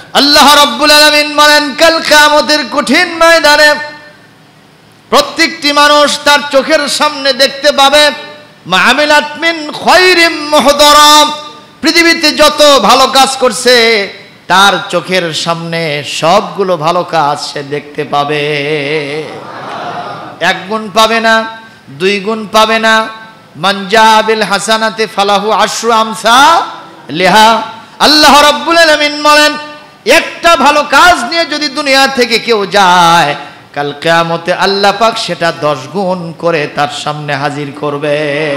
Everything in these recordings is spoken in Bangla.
আল্লাহ রাব্বুল আলামিন বলেন কাল কিয়ামতের কঠিন ময়দানে প্রত্যেকটি মানুষ তার চোখের সামনে দেখতে পাবে মা আমিলাত মিন খায়রিম মুহদারা, পৃথিবীতে যত ভালো কাজ করছে তার চোখের সামনে সবগুলো ভালো কাজ সে দেখতে পাবে। এক গুণ পাবে না, দুই গুণ পাবে না। মান জাআ বিল হাসানাতি ফালাহু আশরু আমসালিহা। আল্লাহ রাব্বুল আলামিন বলেন একটা ভালো কাজ নিয়ে যদি দুনিয়া থেকে কেউ যায়, কাল কিয়ামতে আল্লাহ পাক সেটা 10 গুণ করে তার সামনে হাজির করবে।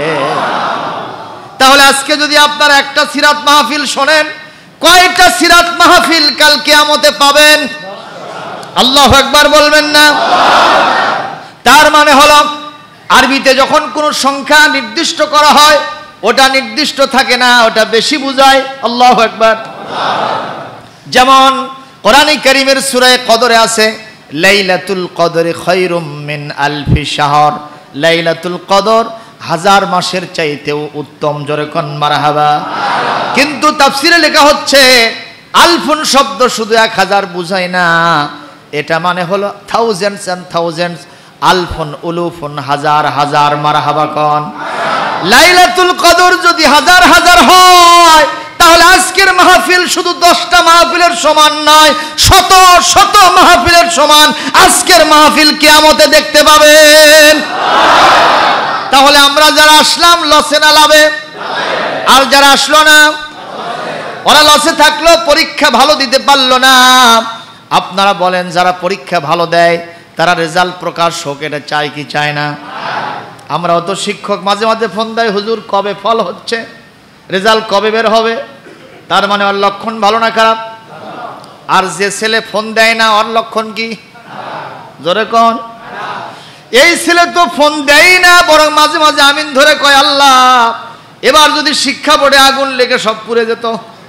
তাহলে আজকে যদি আপনারা একটা সিরাত মাহফিল শোনেন, কয়টা সিরাত মাহফিল কাল কিয়ামতে পাবেন? আল্লাহু আকবার বলবেন না? তার মানে হলো আরবিতে যখন কোনো সংখ্যা নির্দিষ্ট করা হয় ওটা নির্দিষ্ট থাকে না, ওটা বেশি বোঝায়। আল্লাহু আকবার। যেমন কোরআনে কারীমের সূরা কদরে আছে লাইলাতুল কদরি খায়রুম মিন আলফি শাহর, লাইলাতুল কদর 1000 মাসের চাইতেও উত্তম। জোরে কোন মারহাবা। কিন্তু তাফসিরে লেখা হচ্ছে আলফুন শব্দ শুধু 1000 বুঝায় না, এটা মানে হলো থাউজেন্ডস এন্ড থাউজেন্ডস, আলফুন উলুফুন হাজার হাজার। মারহাবা কোন। লাইলাতুল কদর যদি 1000 হয় তাহলে আজকের মাহফিল শুধু 10টা মাহফিলের সমান নয়, শত শত মাহফিলের সমান আজকের মাহফিল কিয়ামতে দেখতে পাবেন। তাহলে আমরা যারা আসলাম লসে না লাভে? আর যারা আসলো না ওরা লসে থাকলো, পরীক্ষা ভালো দিতে পারলো না। আপনারা বলেন যারা পরীক্ষা ভালো দেয় তারা রেজাল্ট প্রকাশ হোক, এটা চায় কি চায় না? আমরাও তো শিক্ষক, মাঝে মাঝে ফোন দেয় হুজুর কবে ফল হচ্ছে, রেজাল্ট কবে বের হবে। তার মানে ওর লক্ষণ ভালো না খারাপ? আর যে ছেলে ফোন দেয় না ওর লক্ষণ কি? জোরে কোন। এই ছেলে তো ফোন দেয় না, বরং মাঝে মাঝে আমিন ধরে কয় আল্লাহ এবার যদি শিক্ষা বোর্ডে আগুন লেগে সব পুড়ে যেত।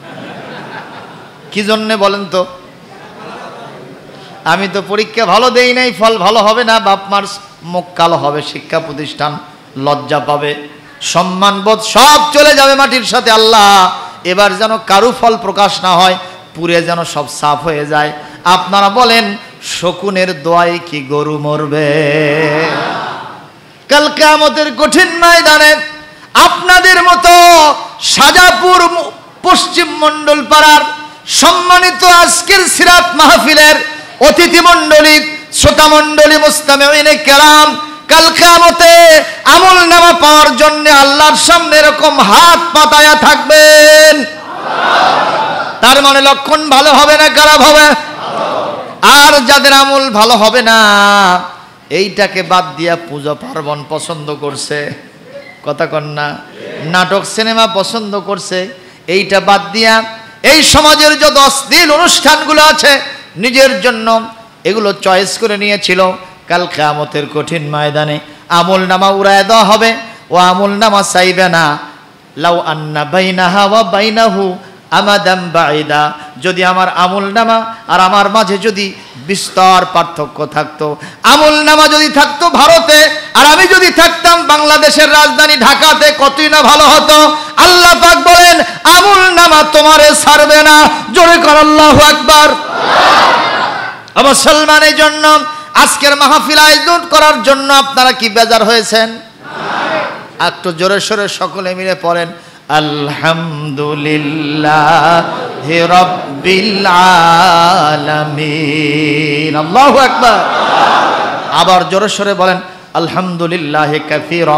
কি জন্যে বলেন তো? আমি তো পরীক্ষা ভালো দেই নাই, ফল ভালো হবে না, বাপ মার মুখ কালো হবে, শিক্ষা প্রতিষ্ঠান লজ্জা পাবে, সম্মানবোধ সব চলে যাবে মাটির সাথে। আল্লাহ এবার যেন কারু ফল প্রকাশ না হয়, পুরে যেন সব সাফ হয়ে যায়। আপনারা বলেন শকুনের দোয়ায় কি গরু মরবে? কাল কিয়ামতের কঠিন ময়দানে আপনাদের মতো সাজাপুর পশ্চিম মণ্ডল পাড়ার সম্মানিত আজকের সিরাত মাহফিলের অতিথি মণ্ডলী, শ্রোতা মণ্ডলী, মুস্তামিঈনে কেরাম কাল কিয়ামতে আমল নামা পাওয়ার জন্য আল্লাহর সামনে এরকম হাত পাতায়া থাকবেন। তার মানে লক্ষণ ভালো হবে না খারাপ হবে? আর যাদের আমল ভালো হবে না এইটাকে বাদ দিয়া পূজা পার্বণ পছন্দ করছে, কথা কন না, নাটক সিনেমা পছন্দ করছে, এইটা বাদ দিয়া এই সমাজের যত অশ্লীল অনুষ্ঠানগুলো আছে নিজের জন্য এগুলো চয়েস করে নিয়েছিল, কাল কিয়ামতের কঠিন ময়দানে আমল নামা উড়ায় দেওয়া হবে। ও আমল নামা চাইবে না। লাউ আন্না বাইনাহা ওয়া বাইনাহু আমাদাম বাঈদা, যদি আমার আমল নামা আর আমার মাঝে যদি বিস্তর পার্থক্য থাকতো, আমল নামা যদি থাকতো ভারতে আর আমি যদি থাকতাম বাংলাদেশের রাজধানী ঢাকাতে, কতই না ভালো হতো। আল্লাহ পাক বলেন আমল নামা তোমারে ছাড়বে না। জোরে কর আল্লাহু আকবার। মুসলমানের জন্য আজকের মাহফিল আয়োজন করার জন্য আপনারা কি বেজার হয়েছেন? একটু জোরে সোরে সকলে মিলে পড়েন আলহামদুলিল্লাহি রাব্বিল আলামিন। আল্লাহু আকবার। আবার জোরে সোরে বলেন আলহামদুলিল্লাহি কাসীরা,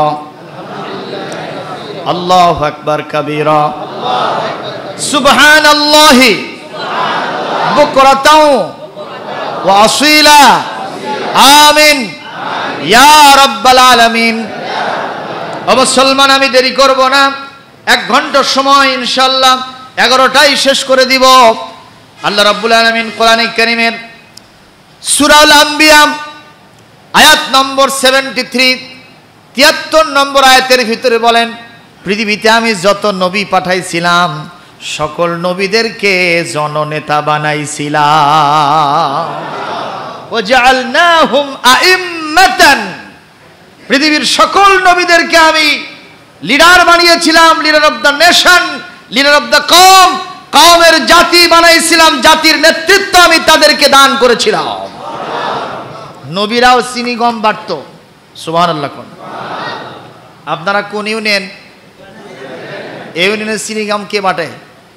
আল্লাহু আকবার কাবীরা, সুবহানাল্লাহি বুকরাতাও ওয়া আসীলা, আমিন ইয়া রাব্বাল আলামিন। মুসলমান আমি দেরি করব না, 1 ঘন্টার সময় ইনশাআল্লাহ 11টায় শেষ করে দিব। আল্লাহ রাব্বুল আলামিন কোরআনে কারীমের সূরা আল আম্বিয়া আয়াত নম্বর 73 73 নম্বর আয়াতের ভিতরে বলেন পৃথিবীতে আমি যত নবী পাঠাইছিলাম সকল নবীদেরকে জননেতা বানাইছিলাম। ওয়াজআলনাহুম আইম্মাতান, পৃথিবীর সকল নবীদেরকে আমি লিডার বানিয়েছিলাম, leader of the nation, leader of the কওম, কওমের জাতি বানাইছিলাম, জাতির নেতৃত্ব আমি তাদেরকে দান করেছিলাম। নবীরাও চিনি গম বাটত। সুবহানাল্লাহ। কোন আপনারা কোন ইউনিয়ন? এই ইউনিয়নের চিনি গম কে বাটে?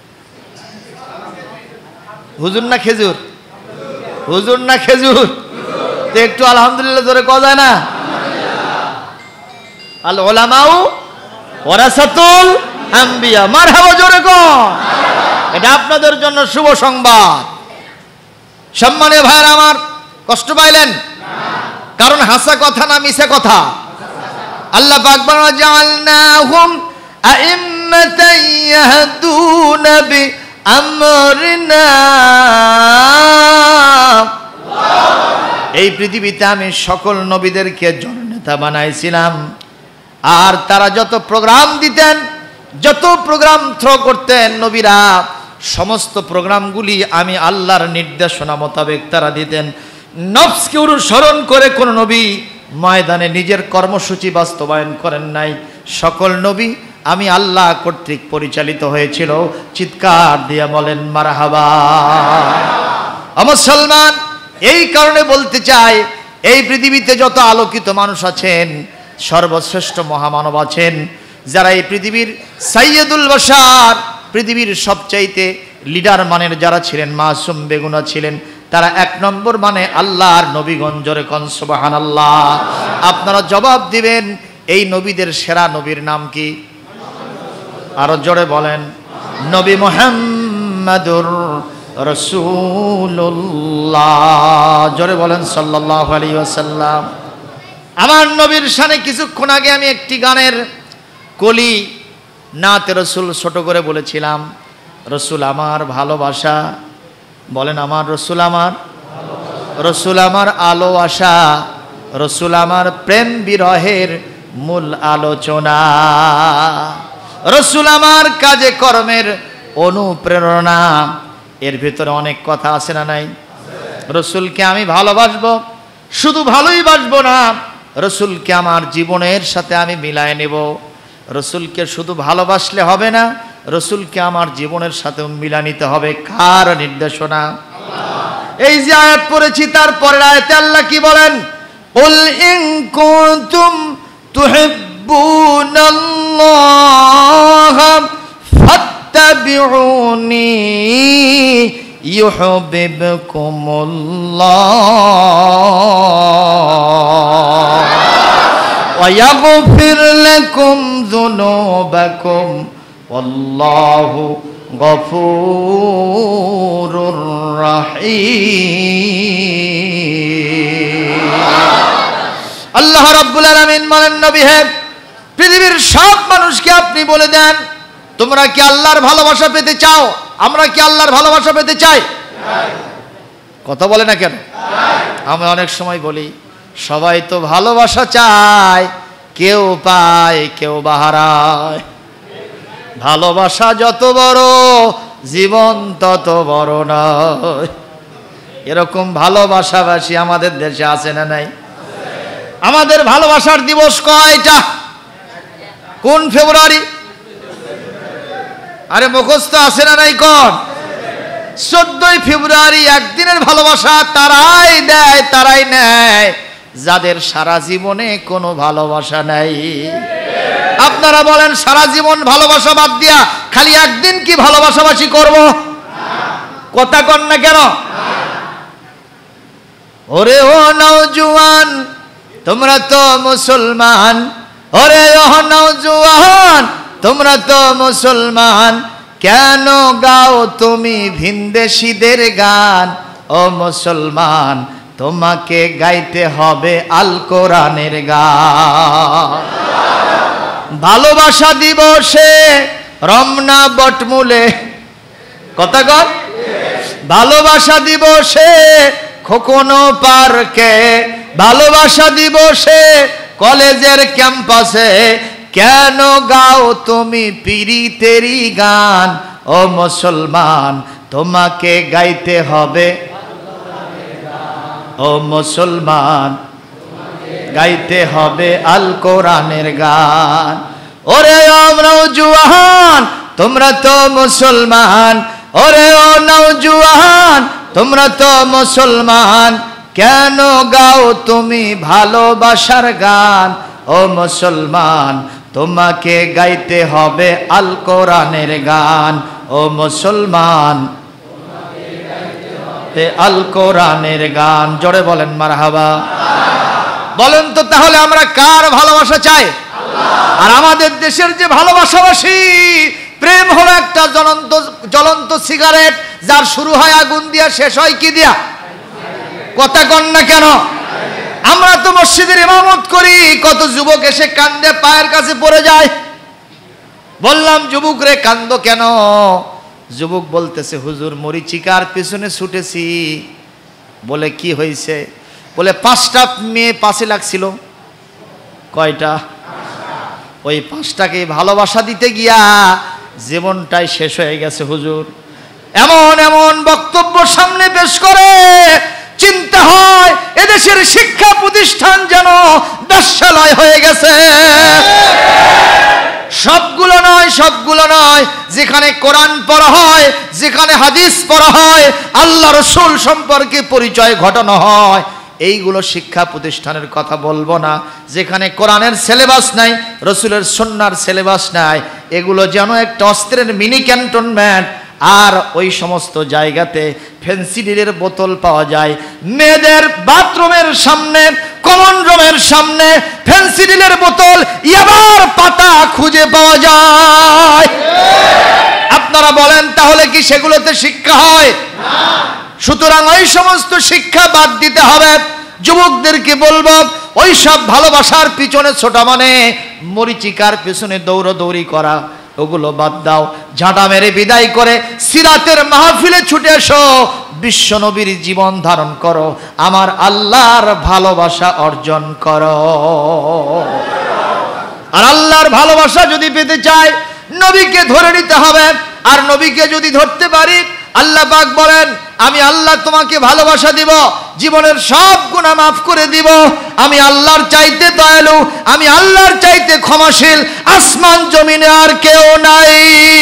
হুজুর না খেজুর? হুজুর না খেজুর? তো একটু আলহামদুলিল্লাহ জোরে কওয়া যায় না? আল উলামাউ ওয়ারাসাতুল আম্বিয়া। মারহাবা, জোরে কও। এটা আপনাদের জন্য শুভ সংবাদ। সম্মানীয় ভাইরা আমার, কষ্ট পাইলেন? কারণ হাসা কথা না মিছা কথা? আল্লাহ পাক বলেন জাআলনাহুম আইম্মাতান ইয়াহদুনা বিআমরিনা। এই পৃথিবীতে আমি সকল নবীদেরকে জননেতা বানাইছিলাম, আর তারা যত প্রোগ্রাম দিতেন, যত প্রোগ্রাম থ্রো করতেন নবীরা, সমস্ত প্রোগ্রামগুলি আমি আল্লাহর নির্দেশনা মোতাবেক তারা দিতেন। নফসকে অনুসরণ করে কোন নবী ময়দানে নিজের কর্মসূচি বাস্তবায়ন করেন নাই। সকল নবী আমি আল্লাহ কর্তৃক পরিচালিত হয়েছিল। চিৎকার দিয়ে বলেন মারহাবা। মুসলমান, এই কারণে বলতে চাই, এই পৃথিবীতে যত আলোকিত মানুষ আছেন, সর্বশ্রেষ্ঠ মহামানব আছেন, যারা এই পৃথিবীর সাইয়্যিদুল বাশার, পৃথিবীর সবচাইতে লিডার মানের যারা ছিলেন, মাসুম বেগুনা ছিলেন, তারা এক নম্বর মানে আল্লাহর নবীগণ। জোরে কোন সুবহানাল্লাহ। আপনারা জবাব দিবেন, এই নবীদের সেরা নবীর নাম কি? আরো জোরে বলেন, নবী মুহাম্মাদুর রাসূলুল্লাহ। জোরে বলেন সাল্লাল্লাহু আলাইহি ওয়াসাল্লাম। আমার নবীর শানে কিছুক্ষণ আগে আমি একটি গানের কলি নাতে রসুল ছোট করে বলেছিলাম, রসুল আমার ভালোবাসা। বলেন আমার রসুল আমার, রসুল আমার আলো আশা, রসুল আমার প্রেম বিরহের মূল আলোচনা, রসুল আমার কাজে কর্মের অনুপ্রেরণা। এর ভিতরে অনেক কথা আছে না নাই? রসুলকে আমি ভালোবাসবো, শুধু ভালোই বাসবো না, রসুলকে আমার জীবনের সাথে আমি মিলায় নেব। রসুলকে শুধু ভালোবাসলে হবে না, রসুলকে আমার জীবনের সাথে মিলা নিতে হবে। কার নির্দেশনা? এই যে আয়াত পড়েছি, তারপরের আয়াতে আল্লাহ কি বলেন? কুল ইন কুনতুম তুহিব্বুনাল্লাহ ফাত্তাবিউনি ইউহিব্বুকুমুল্লাহ ওয়া ইয়াগফির লাকুম যুনুবাকুম ওয়াল্লাহু গফুরুর রহিম। আল্লাহ রাব্বুল আলামিন বলেন, নবী হে, পৃথিবীর সব মানুষকে আপনি বলে দেন, তোমরা কি আল্লাহর ভালোবাসা পেতে চাও? আমরা কি আল্লাহর ভালোবাসা পেতে চাই? কথা বলে না কেন? আমি অনেক সময় বলি, সবাই তো ভালোবাসা চায়, কেউ পায় কেউ বাহারায়। ভালোবাসা যত বড়, জীবন তত বড় নয়। এরকম ভালোবাসাবাসী আমাদের দেশে আছে না নাই? আমাদের ভালোবাসার দিবস কয়টা? কোন ফেব্রুয়ারি? আরে মুখস্থ আছে না নাই? কোন? 14ই ফেব্রুয়ারি। একদিনের ভালোবাসা তারাই দেয়, তারাই নেয় যাদের সারা জীবনে কোনো ভালোবাসা নাই। আপনারা বলেন, সারা জীবন ভালোবাসা বাদ দিয়া খালি একদিন কি ভালোবাসাবাসি করব? কথা কন না কেন? ওরে ও নওজোয়ান, তোমরা তো মুসলমান। ওরে ও নওজোয়ান, তোমরা তো মুসলমান, কেন গাও তুমি ভিনদেশীদের গান? ও মুসলমান, তোমাকে গাইতে হবে আল কোরআনের গান। ভালোবাসা দিবসে রমনা বটমূলে, কথা কর, ভালোবাসা দিবসে খোকনো পার্কে, ভালোবাসা দিবসে কলেজের ক্যাম্পাসে, কেন গাও তুমি পীড়িতেরই গান? ও মুসলমান, তোমাকে গাইতে হবে, ও মুসলমান, গাইতে হবে আল কোরআনের গান। ওরে আমরাও জুয়ান, তোমরা তো মুসলমান, ওরে ও নওজোয়ান তোমরা তো মুসলমান, কেন গাও তুমি ভালোবাসার গান? ও মুসলমান তোমাকে গাইতে হবে আল কোরআনের গান। ও মুসলমান আল কোরআনের গান। জোরে বলেন মারহাবা। বলেন তো তাহলে আমরা কার ভালোবাসা চাই? আর আমাদের দেশের যে ভালোবাসাবাসী, প্রেম হলো একটা জ্বলন্ত সিগারেট, যার শুরু হয় আগুন দিয়া, শেষ হয় কি দিয়া? কথা কন না কেন? আমরা তো মসজিদের ইমামত করি, কত যুবক এসে কান্দে পায়ের কাছে পড়ে যায়। বললাম যুবক রে কান্দো কেন? যুবক বলতেছে হুজুর মরিচিকার পিছনে ছুটেছি। বলে কি হয়েছে? বলে 5টা মেয়ে পাশে লাগছিল। কয়টা? ওই 5টাকে ভালোবাসা দিতে গিয়া জীবনটাই শেষ হয়ে গেছে হুজুর। এমন এমন বক্তব্য সামনে পেশ করে চিন্তা হয় এদেশের শিক্ষা প্রতিষ্ঠান যেন বেশ্যালয় হয়ে গেছে। সবগুলো নয়, সবগুলো নয়। যেখানে কোরআন পড়া হয়, যেখানে হাদিস পড়া হয়, আল্লাহ রসুল সম্পর্কে পরিচয় ঘটানো হয়, এইগুলো শিক্ষা প্রতিষ্ঠানের কথা বলবো না। যেখানে কোরআনের সিলেবাস নাই, রসুলের সুন্নাহর সিলেবাস নাই, এগুলো যেন একটা অস্ত্রের মিনি ক্যান্টনমেন্ট। আর ওই সমস্ত জায়গাতে ফেন্সিডিলের বোতল পাওয়া যায়। মেয়েদের বাথরুমের সামনে, কমন রুমের সামনে ফেন্সিডিলের বোতল, ইয়াবার পাতা খুঁজে পাওয়া যায়। আপনারা বলেন তাহলে কি সেগুলোতে শিক্ষা হয়? সুতরাং ওই সমস্ত শিক্ষা বাদ দিতে হবে। যুবকদেরকে বলবো ওই সব ভালোবাসার পিছনে ছোটা মানে মরিচিকার পিছনে দৌড়াদৌড়ি করা, ওগুলো বাদ দাও। ঝাঁটা মেরে বিদায় করে সিরাতের মাহফিলে ছুটে এসো, বিশ্ব নবীর জীবন ধারণ করো, আমার আল্লাহর ভালোবাসা অর্জন করো। আর আল্লাহর ভালোবাসা যদি পেতে চাই, নবীকে ধরে নিতে হবে। আর নবীকে যদি ধরতে পারি, আল্লাহ পাক বলেন আমি আল্লাহ তোমাকে ভালোবাসা দিব, জীবনের সব গুনাহ মাফ করে দিব। আমি আল্লাহর চাইতে দয়ালু, আমি আল্লাহর চাইতে ক্ষমাশীল আসমান জমিনে আর কেউ নাই।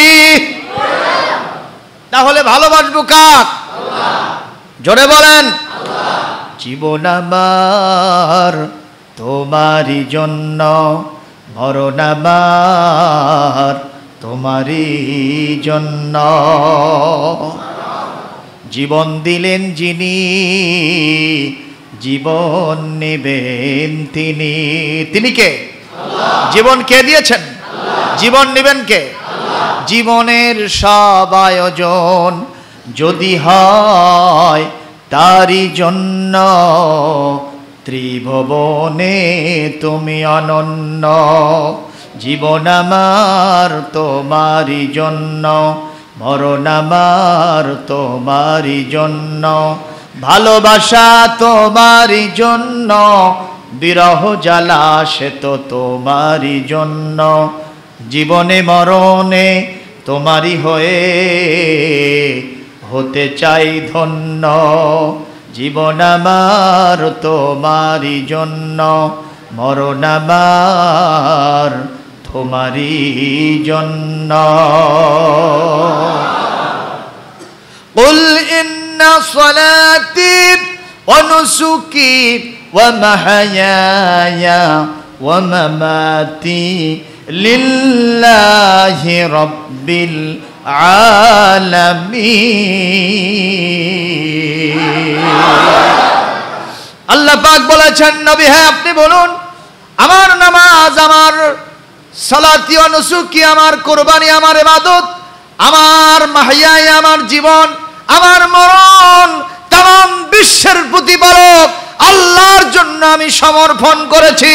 তাহলে ভালোবাসবো কাক? জোরে বলেন। জীবন আমার তোমারই জন্য, মরণ আমার তোমারই জন্য। জীবন দিলেন যিনি, জীবন নেবেন তিনি। তিনি কে? জীবন কে দিয়েছেন? জীবন নেবেন কে? জীবনের সব আয়োজন যদি হয় তারই জন্য, ত্রিভুবনে তুমি অনন্য। জীবন আমার তোমারই জন্য, মরণ আমার তোমারই জন্য, ভালোবাসা তোমারই জন্য, বিরহ জ্বালা সে তো তোমারই জন্য। জীবনে মরণে তোমারই হয়ে হতে চাই ধন্য। জীবন আমার তোমারই জন্য, মরণ আমার তোমারই জন্য। কুল ইন্না সলাতি ওয়া নুসুকি ওয়া মাহইয়ায়া ওয়া মামাতি লিল্লাহি রাব্বিল আলামিন। আল্লাহ পাক বলেছেন নবী হ্যাঁ আপনি বলুন, আমার নামাজ, আমার সালাতি ওয়া নুসুকি, আমার কুরবানি, আমার ইবাদত, আমার মাহইয়াই, আমার জীবন, আমার মরণ, तमाम বিশ্বের প্রতিপালক আল্লাহর জন্য আমি সমর্পণ করেছি।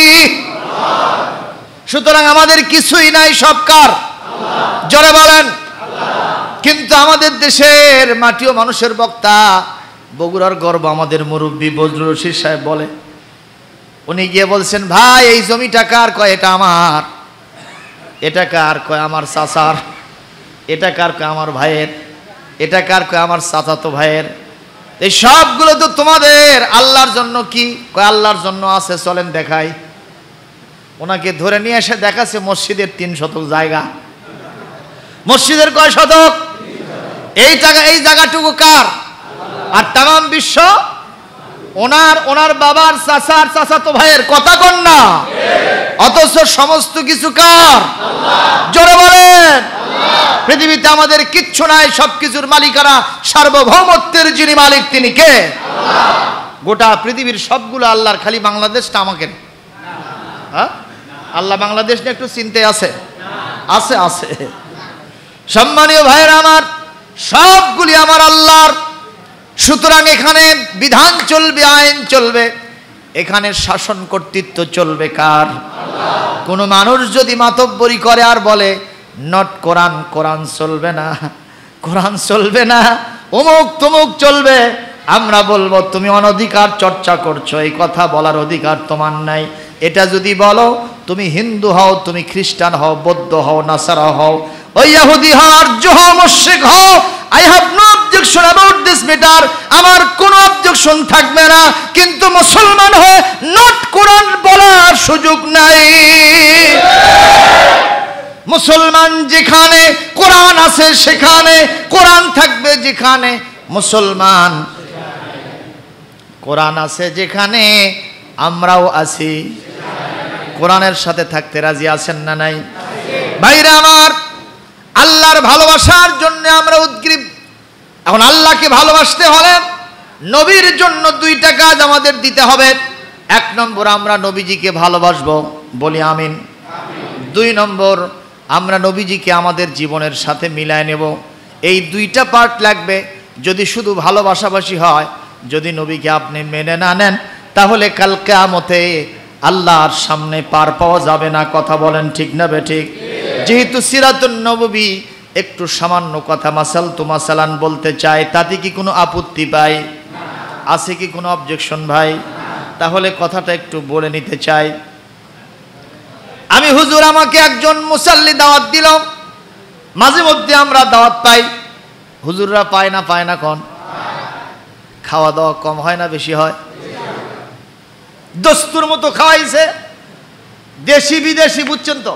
সুতরাং আমাদের কিছুই নাই, সব কার? জোরে বলেন। কিন্তু আমাদের দেশের মাটি ও মানুষের বক্তা, বগুড়ার গর্ব আমাদের মুরব্বী বজলুর রশিদ সাহেব বলে, উনি গিয়ে বলছেন ভাই এই জমিটা কার? কয় এটা আমার। এটা কার? কয় আমার চাচার। এটা কার? কয় আমার ভাইয়ের। এটা কার? কয় আমার চাচাতো ভাইয়ের। এই সবগুলো তো তোমাদের। আল্লাহর জন্য কি? কয় আল্লাহর জন্য আছে, চলেন দেখাই। ওনাকে ধরে নিয়ে এসে দেখাচ্ছে মসজিদের 3 শতক জায়গা। মসজিদের কয় শতক? এই জায়গাটুকু কার? আর তাম বিশ্ব ওনার বাবার চাচাতো ভাইয়ের, কথা কন না? অথচ সমস্ত কিছু কার? জোরে বলেন। পৃথিবীতে আমাদের কিচ্ছু নাই, সবকিছুর মালিকানা সার্বভৌমত্বের যিনি মালিক তিনি কে? গোটা পৃথিবীর সবগুলো আল্লাহর, খালি বাংলাদেশটা আমাকে। হ্যাঁ, আল্লাহ বাংলাদেশ নিয়ে একটু চিন্তে আছে? আছে আছে। সম্মানীয় ভাইয়েরা আমার, সবগুলি আমার আল্লাহর। সুতরাং এখানে বিধান চলবে, আইন চলবে, এখানে শাসন কর্তৃত্ব চলবে কার? কোন মানুষ যদি মাতব্বরি করে আর বলে নট কোরআন, কোরআন চলবে না, কোরআন চলবে না, অমুক তমুক চলবে, আমরা বলবো তুমি অনধিকার চর্চা করছো, এই কথা বলার অধিকার তোমার নাই। এটা যদি বলো, তুমি হিন্দু হও, তুমি খ্রিস্টান হও, বৌদ্ধ হও, নাসারা হও, ওই ইহুদি হও, আর্য হও, মুশরিক হও, I have no objection about this matter, আমার কোনো অবজেকশন থাকবে না। কিন্তু মুসলমান হয়ে নট কোরআন বলার সুযোগ নাই। মুসলমান যেখানে কোরআন আছে সেখানে কোরআন থাকবে, যেখানে মুসলমান কোরআন আছে যেখানে আমরাও আছি। কোরআনের সাথে থাকতে রাজি আছেন না নাই? ভাইরা আমার, আল্লাহর ভালোবাসার জন্য আমরা উদ্গ্রীব। এখন আল্লাহকে ভালোবাসতে হলে নবীর জন্য দুইটা কাজ আমাদের দিতে হবে। এক নম্বর, আমরা নবীজিকে ভালোবাসবো, বলি আমিন। দুই নম্বর, আমরা নবীজিকে আমাদের জীবনের সাথে মিলায় নেব। এই দুইটা পার্ট লাগবে। যদি শুধু ভালোবাসাবাসি হয়, যদি নবীকে আপনি মেনে না নেন, তাহলে কাল কিয়ামতে আল্লাহর সামনে পার পাওয়া যাবে না। কথা বলেন ঠিক না বেঠিক? যেহেতু সিরাতুন নববী, একটু সামান্য কথা মাসাল তো মাসালান বলতে চাই, তাতে কি কোনো আপত্তি পাই? আছে কি কোনো অবজেকশন ভাই? তাহলে কথাটা একটু বলে নিতে চাই। আমি হুজুর, আমাকে একজন মুসাল্লি দাওয়াত দিল। মাঝে মধ্যে আমরা দাওয়াত পাই, হুজুররা পায় না? পায় না? কোন খাওয়া দাওয়া কম হয় না বেশি হয়? দস্তুর মতো খাওয়াইছে, দেশি বিদেশি, বুঝছেন তো।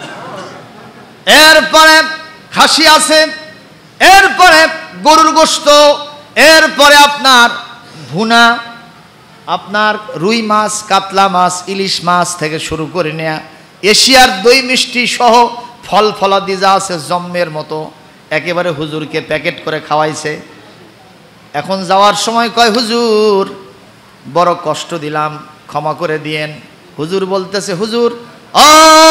এরপরে খাসি আছে, এরপরে গরুর গোশত, এরপরে আপনার ভুনা, আপনার রুই মাছ, কাতলা মাছ, ইলিশ মাছ থেকে শুরু করে নেয়া, এশিয়ার দই মিষ্টি সহ ফল ফলাদি যা আছে জম্মের মতো একেবারে হুজুরকে প্যাকেট করে খাওয়াইছে। এখন যাওয়ার সময় কয়, হুজুর বড় কষ্ট দিলাম, ক্ষমা করে দিয়েন। হুজুর বলতেছে, হুজুর ও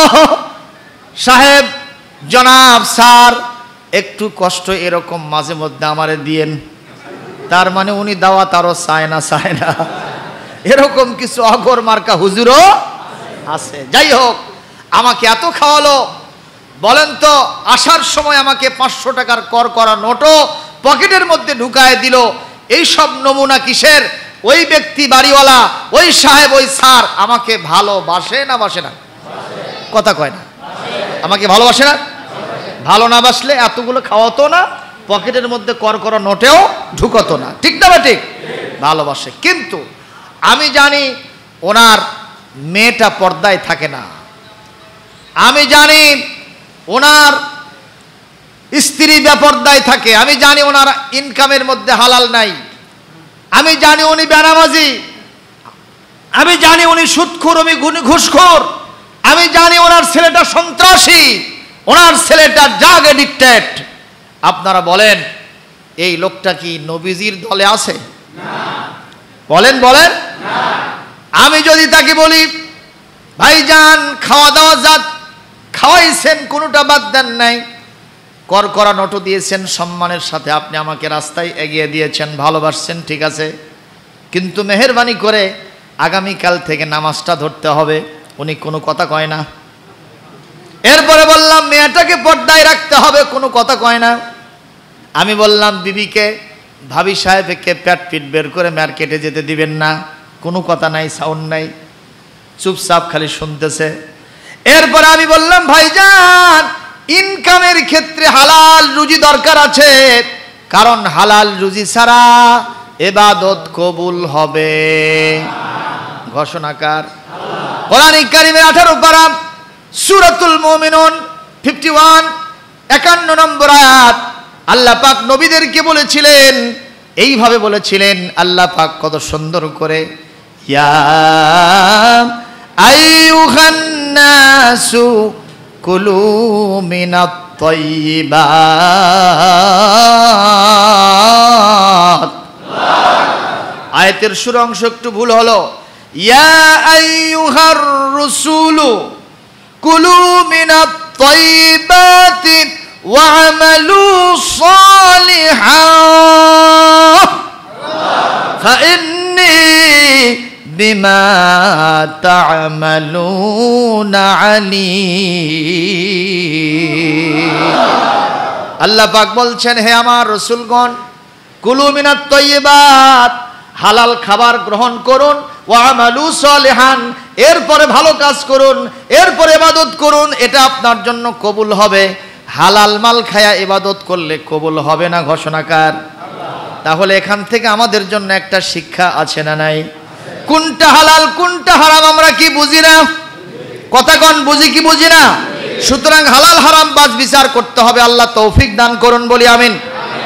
সাহেব, জনাব, স্যার, একটু কষ্ট এরকম মাঝে মধ্যে আমারে দিয়েন। তার মানে উনি দাওয়াত আরো চায় না, চায় না, এরকম কিছু অগর মার্কা হুজুরও আছে। যাই হোক, আমাকে এত খাওয়ালো, বলেন তো আসার সময় আমাকে 500 টাকার কর করা নোটও পকেটের মধ্যে ঢুকায় দিল। এই সব নমুনা কিসের? ওই ব্যক্তি, বাড়িওয়ালা, ওই সাহেব, ওই স্যার আমাকে ভালোবাসে না বাসে না? কথা কয় না? আমাকে ভালোবাসে না? ভালো না বাসলে এতগুলো খাওয়াতো না, পকেটের মধ্যে কর করা নোটেও ঢুকতো না। ঠিক না? ঠিক, ভালোবাসে। কিন্তু আমি জানি ওনার মেয়েটা পর্দায় থাকে না, আমি জানি ওনার স্ত্রী বেপর্দায় থাকে, আমি জানি ওনার ইনকামের মধ্যে হালাল নাই, আমি জানি উনি বেনামাজি, আমি জানি উনি সুদখোর, উনি ঘুষখোর, আমি জানি ওনার ছেলেটা সন্ত্রাসী, ওনার ছেলেটা ড্রাগ এডিক্টেড। আপনারা বলেন, এই লোকটা কি নবীজির দলে আছে? বলেন বলেন। আমি যদি তাকে বলি, ভাইজান খাওয়া দাওয়া যাত খাওয়াইছেন, কোনোটা বাদ দেন নাই, কর করা নোটও দিয়েছেন, সম্মানের সাথে আপনি আমাকে রাস্তায় এগিয়ে দিয়েছেন, ভালোবাসছেন, ঠিক আছে, কিন্তু মেহেরবানি করে আগামীকাল থেকে নামাজটা ধরতে হবে। উনি কোনো কথা কয় না। এরপরে বললাম মেয়েটাকে পর্দায় রাখতে হবে, কোনো কথা কয় না। আমি বললাম বিবিকে, ভাবি সাহেবকে পেট পিট বের করে মার্কেটে যেতে দিবেন না, কোনো কথা নাই, সাউন্ড নাই, চুপচাপ খালি শুনতেছে। এরপরে আমি বললাম ভাইজান ইনকামের ক্ষেত্রে হালাল রুজি দরকার আছে, কারণ হালাল রুজি ছাড়া ইবাদত কবুল হবে। ঘোষণাকার কোরআন কারীমের 18 পারা সূরাতুল মুমিনুন 51 51 নম্বর আয়াত। আল্লাহ পাক নবীদেরকে বলেছিলেন, এইভাবে বলেছিলেন আল্লাহ পাক কত সুন্দর করে, ইয়া আইয়ুহান নাসু কুলু মিনাত তাইয়্যিবাত। আয়াতের শুরু অংশ একটু ভুল হলো, ইয়া আইয়ুহার রাসূলু কুলু মিনাত তাইয়্যিবাতি ওয়া'মালু সালিহান ফাইন্নী বিমা তা'মালুনা আলীম। আল্লাহ পাক বলছেন, হে আমার রাসূলগণ, কুলু মিনাত তাইয়্যিবাত, হালাল খাবার গ্রহণ করুন, ওয়া'মালু সালিহান, এরপরে ভালো কাজ করুন, এরপরে ইবাদত করুন, এটা আপনার জন্য কবুল হবে। হালাল মাল খায়া ইবাদত করলে কবুল হবে না ঘোষণাকার। তাহলে এখান থেকে আমাদের জন্য একটা শিক্ষা আছে না নাই? কোনটা হালাল কোনটা হারাম আমরা কি বুঝি না? কথা কোন বুঝি কি বুঝি না? সুতরাং হালাল হারাম বাজ বিচার করতে হবে। আল্লাহ তৌফিক দান করুন, বলি আমিন।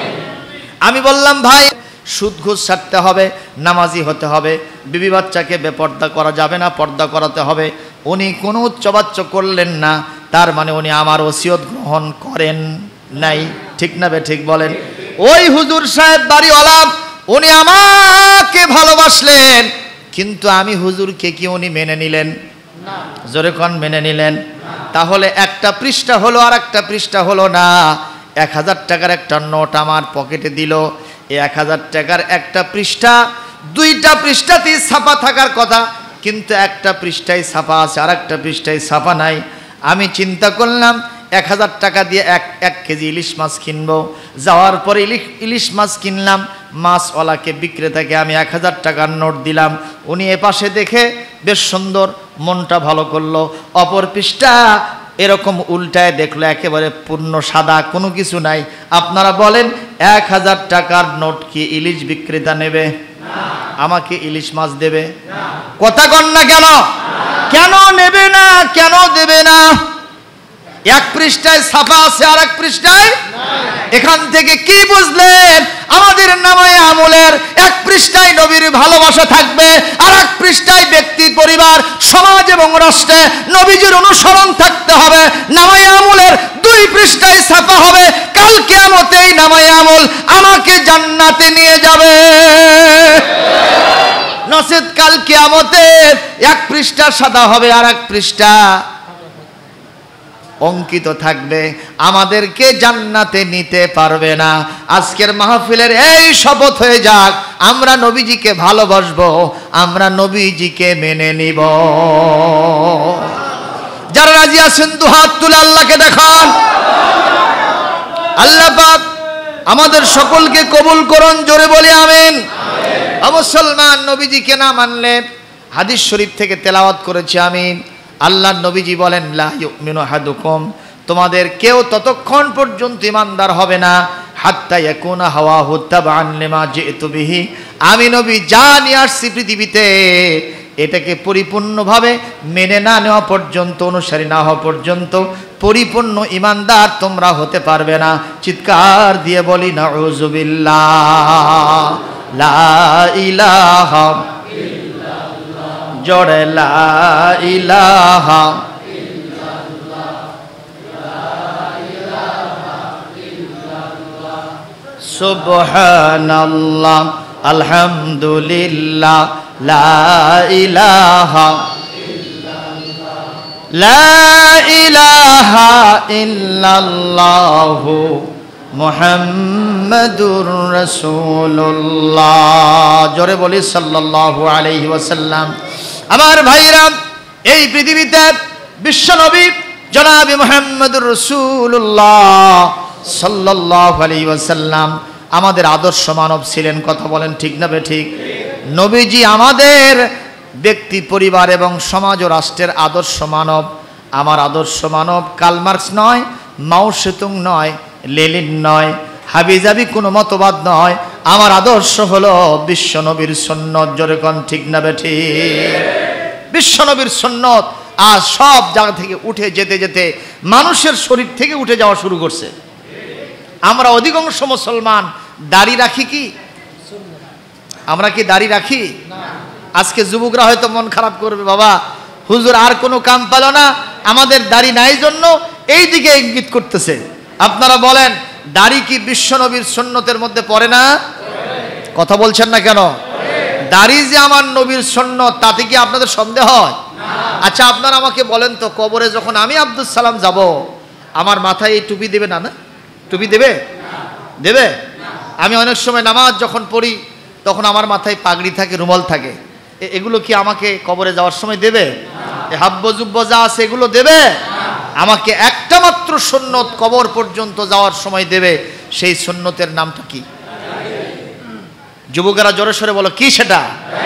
আমি বললাম ভাই, সুদ ঘুষ ছাড়তে হবে, নামাজি হতে হবে, বিবি বাচ্চাকে বেপর্দা করা যাবে না, পর্দা করাতে হবে। উনি কোনো উচ্চবাচ্য করলেন না, তার মানে উনি আমার ওসিয়ত গ্রহণ করেন নাই। ঠিক না বে ঠিক বলেন? ওই হুজুর সাহেব বাড়িওয়ালা, উনি আমাকে ভালোবাসলেন, কিন্তু আমি হুজুরকে কি উনি মেনে নিলেন? জোরে কোন মেনে নিলেন? তাহলে একটা পৃষ্ঠা হলো আর একটা পৃষ্ঠা হলো না। 1000 টাকার একটা নোট আমার পকেটে দিল, এই 1000 টাকার একটা পৃষ্ঠা, 2টা পৃষ্ঠাতেই ছাপা থাকার কথা, কিন্তু একটা পৃষ্ঠায় ছাপা আছে আর একটা পৃষ্ঠায় ছাপা নাই। আমি চিন্তা করলাম 1000 টাকা দিয়ে এক কেজি ইলিশ মাছ কিনবো। যাওয়ার পরে ইলিশ মাছ কিনলাম, মাছওয়ালাকে বিক্রেতাকে আমি 1000 টাকার নোট দিলাম। উনি এপাশে দেখে বেশ সুন্দর, মনটা ভালো করলো। অপর পৃষ্ঠা এরকম উল্টায় দেখলো, একেবারে পূর্ণ সাদা, কোনো কিছু নাই। আপনারা বলেন 1000 টাকার নোট কি ইলিশ বিক্রেতা নেবে? আমাকে ইলিশ মাছ দেবে? কথা কন না কেন? কেন নেবে না? কেন দেবে না? এক পৃষ্ঠায় ছাপা আছে আর এক পৃষ্ঠায়। এখান থেকে কি বুঝলেন? আমাদের নামায়ে আমলের এক পৃষ্ঠায় নবীর ভালোবাসা থাকবে, আর এক পৃষ্ঠায় ব্যক্তি, পরিবার, সমাজ এবং রাষ্ট্রে নবীজির অনুসরণ থাকতে হবে। নামায়ে আমলের 2 পৃষ্ঠায় ছাপা হবে। কাল কিয়ামতেই নামায়ে আমল আমাকে জান্নাতে নিয়ে যাবে। নসিদ কাল কিয়ামতে এক পৃষ্ঠা সাদা হবে আর এক পৃষ্ঠা অঙ্কিত থাকবে, আমাদেরকে জান্নাতে নিতে পারবে না। আজকের মাহফিলের এই শপথ হয়ে যাক, আমরা নবীজিকে ভালোবাসবো, আমরা নবীজিকে মেনে নিব। যারা রাজি আছেন দু হাত তুলে আল্লাহকে দেখান। আল্লাহ পাক আমাদের সকলকে কবুল করুন, জোরে বলি আমিন। মুসলমান, নবীজিকে না মানলে, হাদিস শরীফ থেকে তেলাওয়াত করেছি আমি, আল্লাহর নবীজি বলেন, লা ইউমিনু আহাদুকুম, তোমাদের কেউ ততক্ষণ পর্যন্ত ঈমানদার হবে না, হাত্তা ইয়াকুনা হাওয়াহু তাবআন লিমা জিতু বিহি, আমি নবী যা নিয়ে আসছি পৃথিবীতে এটাকে পরিপূর্ণভাবে মেনে না নেওয়া পর্যন্ত, অনুসারী না হওয়া পর্যন্ত পরিপূর্ণ ঈমানদার তোমরা হতে পারবে না। চিৎকার দিয়ে বলি নাউযুবিল্লাহ। লা ইলাহা জোরে লা ইলাহা সুবহানাল্লাহ আলহামদুলিল্লাহ লা ইলাহা ইল্লাল্লাহু মুহাম্মাদুর রাসূলুল্লাহ। জোরে বলি সাল্লাল্লাহু আলাইহি ওয়াসাল্লাম। আমার ভাইরা, এই পৃথিবীতে বিশ্বনবী জনাবে মুহাম্মদুর রাসূলুল্লাহ সাল্লাল্লাহু আলাইহি ওয়াসাল্লাম আমাদের আদর্শ মানব ছিলেন। কথা বলেন ঠিক না বেঠিক? নবীজি আমাদের ব্যক্তি, পরিবার এবং সমাজ ও রাষ্ট্রের আদর্শ মানব। আমার আদর্শ মানব কার্ল মার্কস নয়, মাও সেতুং নয়, লেনিন নয়, হাবিজাবি কোনো মতবাদ নয়। আমার আদর্শ হলো বিশ্বনবীর সুন্নত। জোরে কোন ঠিক না বেঠিক? বিশ্বনবীর সুন্নত আজ সব জায়গা থেকে উঠে যেতে যেতে মানুষের শরীর থেকে উঠে যাওয়া শুরু করছে। আমরা অধিকাংশ মুসলমান দাড়ি রাখি কি? আমরা কি দাড়ি রাখি? আজকে যুবকরা হয়তো মন খারাপ করবে, বাবা হুজুর আর কোনো কাম পেল না, আমাদের দাড়ি নাই জন্য এই দিকে ইঙ্গিত করতেছে। আপনারা বলেন দাড়ি কি বিশ্বনবীর সুন্নতের মধ্যে পড়ে না? কথা বলছেন না কেন? দাড়ি যে আমার নবীর সুন্নত তাতে কি আপনাদের সন্দেহ হয়? আচ্ছা আপনারা আমাকে বলেন তো, কবরে যখন আমি আব্দুল সালাম যাব, আমার মাথায় এই টুপি দেবে না? না টুপি দেবে? দেবে? আমি অনেক সময় নামাজ যখন পড়ি তখন আমার মাথায় পাগড়ি থাকে, রুমাল থাকে, এগুলো কি আমাকে কবরে যাওয়ার সময় দেবে? হাব্ব জুব্ব যা আছে এগুলো দেবে? আমাকে একটা মাত্র সুন্নত কবর পর্যন্ত যাওয়ার সময় দেবে, সেই সুন্নতের নামটা কি? যুবকেরা জোরে সরে বলো, কি সেটা?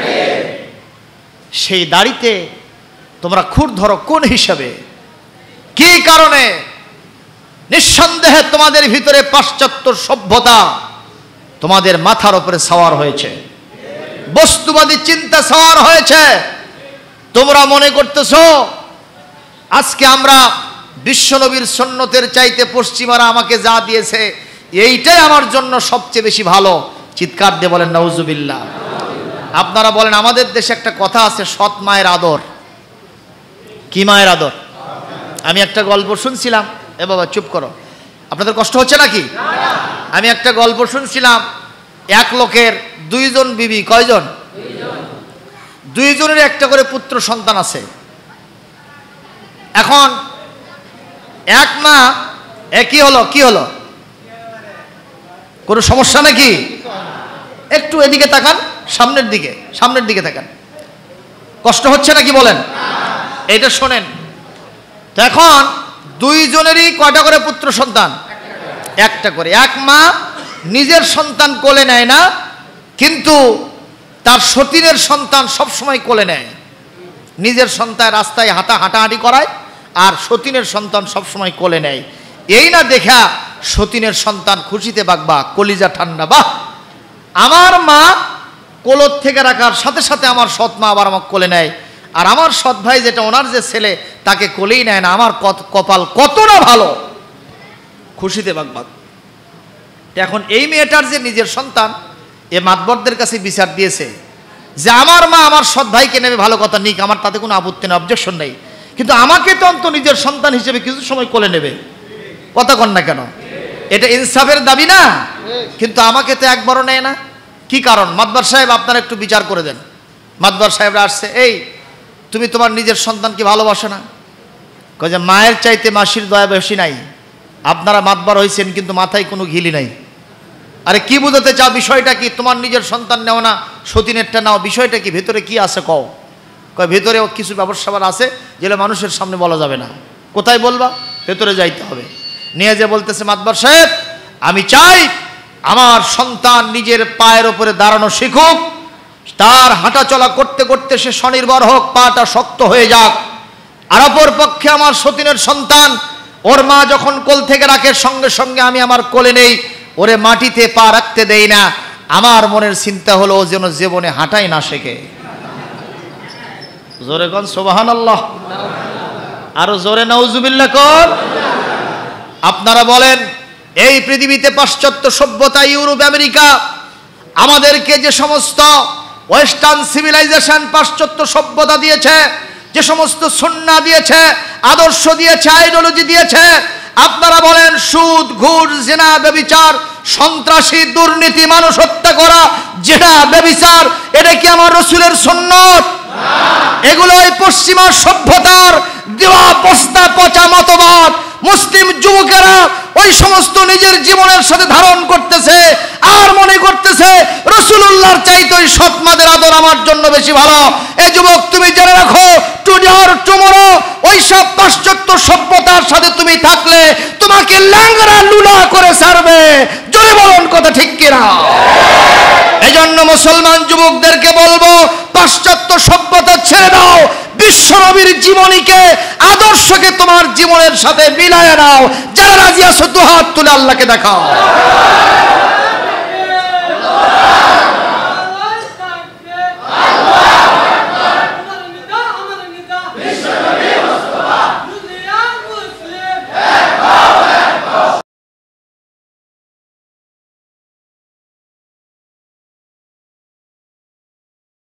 সেই দাড়িতে তোমরা খুর ধরো কোন হিসাবে, কি কারণে? নিঃসন্দেহে তোমাদের ভিতরে পাশ্চাত্য সভ্যতা তোমাদের মাথার উপরে সওয়ার হয়েছে, বস্তুবাদী চিন্তা সওয়ার হয়েছে। তোমরা মনে করতেছো আজকে আমরা বিশ্বনবীর সুন্নতের চাইতে পশ্চিমারা আমাকে যা দিয়েছে এইটাই আমার জন্য সবচেয়ে বেশি ভালো। চিৎকার দিয়ে বলেন নাউজুবিল্লাহ। আপনারা বলেন আমাদের দেশে একটা কথা আছে, সৎ মায়ের আদর। কি মায়ের আদর? আমি একটা গল্প শুনছিলাম, এ বাবা চুপ করো, আপনাদের কষ্ট হচ্ছে নাকি? আমি একটা গল্প শুনছিলাম, এক লোকের দুইজন বিবি, কয়জন? দুইজনের একটা করে পুত্র সন্তান আছে। এখন এক মা, কি হলো, কি হলো, কোনো সমস্যা নাকি? একটু এদিকে তাকান, সামনের দিকে, সামনের দিকে তাকান, কষ্ট হচ্ছে নাকি বলেন? এইটা শোনেন তো। এখন দুইজনেরই কয়টা করে পুত্র সন্তান? একটা করে। এক মা নিজের সন্তান কোলে নেয় না, কিন্তু তার সতীনের সন্তান সবসময় কোলে নেয়। নিজের সন্তান রাস্তায় হাঁটাহাঁটি করায়, আর সতীনের সন্তান সবসময় কোলে নেয়। এই না দেখা সতীনের সন্তান খুশিতে বাগবা, কলিজা ঠান্ডা, বাহ আমার মা কোলর থেকে রাখার সাথে সাথে আমার সৎ মা আবার আমার কোলে নেয়, আর আমার সৎ ভাই যেটা ওনার যে ছেলে তাকে কোলেই নেয় না, আমার কপাল কতটা ভালো, খুশিতে বাগবাগ। এখন এই মেয়েটার যে নিজের সন্তান, এ মাতবরদের কাছে বিচার দিয়েছে যে আমার মা আমার সৎ ভাইকে নেবে, ভালো কথা, নিক, আমার তাতে কোনো আপত্তি নেই, অবজেকশন নেই, কিন্তু আমাকে তো অন্তত নিজের সন্তান হিসেবে কিছু সময় কোলে নেবে। কথা কন না কেন? এটা ইনসাফের দাবি না? কিন্তু আমাকে তো একবারও নেয় না। কি কারণ? মাতবার সাহেব আপনারা একটু বিচার করে দেন। মাতবার সাহেবরা আসছে, এই তুমি তোমার নিজের সন্তানকে ভালোবাসো না? কয় যে মায়ের চাইতে মাসির দয়া বেশি নাই। আপনারা মাতবার হয়েছেন কিন্তু মাথায় কোনো ঘিলি নাই। আরে কি বুঝাতে চাও? বিষয়টা কি? তোমার নিজের সন্তান নেও না, সতীনেরটা নাও, বিষয়টা কি? ভেতরে কি আছে কও? কয় ভেতরেও কিছু ব্যবসা আছে যেগুলো মানুষের সামনে বলা যাবে না। কোথায় বলবা? ভেতরে যাইতে হবে। নিয়ে যে বলতেছে, মাতবার সাহেব আমি চাই আমার সন্তান নিজের পায়ের উপরে দাঁড়ানো শিখুক, তার হাঁটা চলা করতে করতে সে স্বনির্ভর হোক, পাটা শক্ত হয়ে যাক। আর অপর পক্ষে আমার সতীনের সন্তান, ওর মা যখন কোল থেকে রাখে সঙ্গে সঙ্গে আমি আমার কোলে নেই, ওরে মাটিতে পা রাখতে দেই না। আমার মনের চিন্তা হলো ও যেন জীবনে হাঁটাই না শেখে। জোরে কোন সুবহানাল্লাহ, আরো জোরে নাউজুবিল্লাহ কোন। আপনারা বলেন এই পৃথিবীতে পাশ্চাত্য সভ্যতা, ইউরোপ, আমেরিকা আমাদেরকে যে সমস্ত ওয়েস্টার্ন সিভিলাইজেশন, পাশ্চাত্য সভ্যতা দিয়েছে, যে সমস্ত সুন্নাহ দিয়েছে, আদর্শ দিয়েছে, আইডিওলজি দিয়েছে, আপনারা বলেন সুদ, ঘুষ, জিনা, ব্যভিচার, সন্ত্রাসী, দুর্নীতি, মানুষ হত্যা করা, জিনা, ব্যভিচার, এটা কি আমার রাসূলের সুন্নাত? এগুলোই পশ্চিমা সভ্যতার দেওয়া বস্তা পচা মতবাদ। মুসলিম যুবকেরা ওই সমস্ত নিজের জীবনের সাথে ধারণ করতেছে, আর মনে করতেছে রাসূলুল্লাহর চাইতে ওই সৎ মাদের আদর আমার জন্য বেশি ভালো। এই যুবক তুমি জেনে রাখো, টুডে অর টুমরো ওই সব পাশ্চাত্য সভ্যতার সাথে তুমি থাকলে তোমাকে ল্যাংড়া লুলা করে ছাড়বে। জোরে বলুন কথা ঠিক কিনা? এজন্য মুসলমান যুবকদেরকে বলবো, পাশ্চাত্য সভ্যতা ছেড়ে দাও, বিশ্বনবীর জীবনীকে, আদর্শকে তোমার জীবনের সাথে মিলায় নাও। যারা রাজি আছো দু হাত তুলে আল্লাহকে দেখাও।